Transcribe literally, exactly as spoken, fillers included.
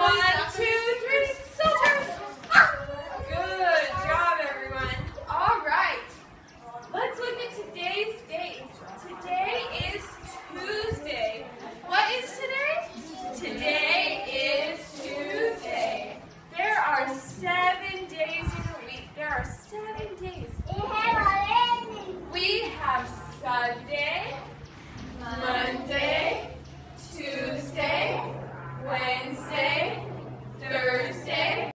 One, two, three, soldiers! Good job, everyone. All right. Let's look at today's date. Today is Tuesday. What is today? Today is Tuesday. There are seven days in a week. There are seven days. We have Sunday.